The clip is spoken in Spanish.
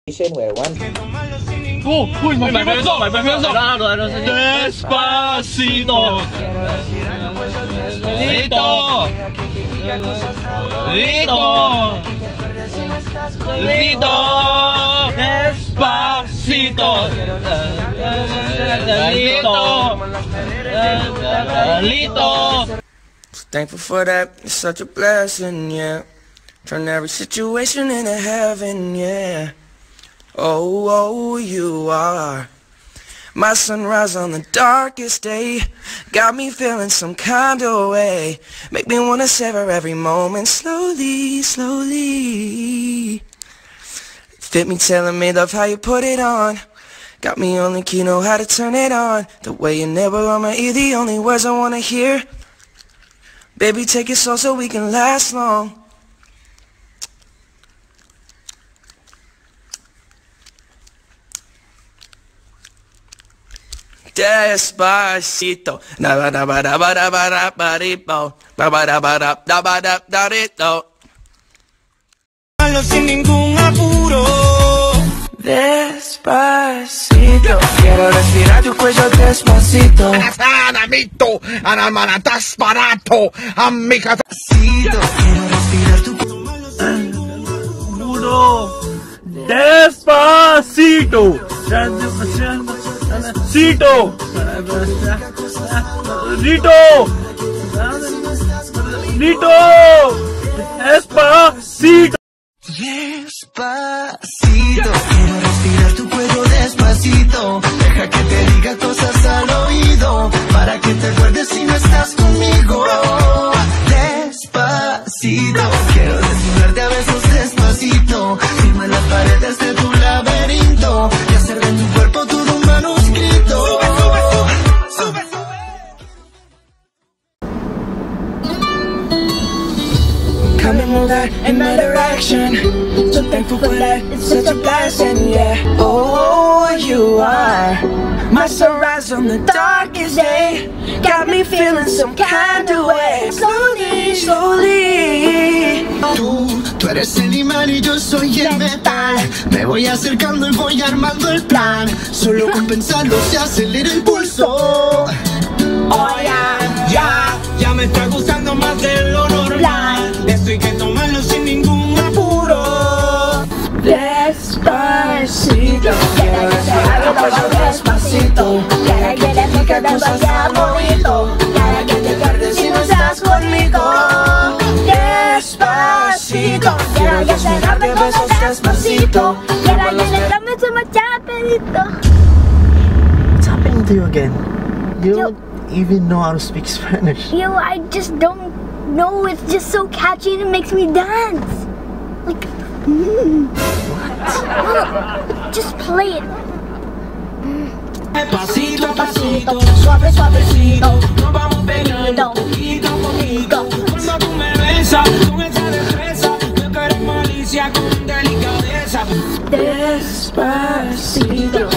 Where one. Uy, my favorite song. Despacito. Lito. Despacito. Lito. Thankful for that, it's such a blessing, yeah. Turn every situation into heaven, yeah. Oh, oh, you are my sunrise on the darkest day. Got me feeling some kind of way. Make me wanna savor every moment slowly, slowly. Fit me, telling me love how you put it on. Got me on the key, know how to turn it on. The way you nibble on my ear, the only words I wanna hear. Baby, take it slow so we can last long. Despacito, na ba da ba da ba da ba da ba di bo, ba ba da ba da da ba da da di do. Sin ningún apuro. Despacito, quiero respirar tu cuello despacito. Anamito, anamanatas barato, amiga. Quiero respirar tu Despacito. Cito. Lito. Despacito. Despacito, quiero respirar tu cuello despacito. Deja que te diga cosas al oído, para que te acuerdes si no estás conmigo. Despacito, quiero desnudarte a besos despacito. Firma las paredes de tu laberinto y hacer de tu cuerpo todo un manuscrito. Sube. Come and move that in my direction. So thankful for that, it's such a blessing, yeah. Oh, you are my sunrise on the darkest day. Got me feeling some kind of way. Slowly, slowly. Tú eres el imán y yo soy el metal. Me voy acercando y voy armando el plan. Solo con pensarlo se acelera el pulso. Oh ya me está gustando más de lo normal. Esto hay que tomarlo sin ningún apuro. Despacito, quiero respirar tu cuello despacito. Para que te diga cosas al oído, para que te acuerdes si no estás conmigo. Despacito, quiero llenarte besos despacito. Quiero llenarme so much apelito. What's happening to you again? You don't even know how to speak Spanish. Yo, I just don't know. It's just so catchy and it makes me dance. Like, What? Just play it. Pasito a pasito, Suave, suavecito. nos vamos pegando poquito a poquito. Cuando tú me besas con esa destreza, yo quiero malicia con delicadeza. Despacito,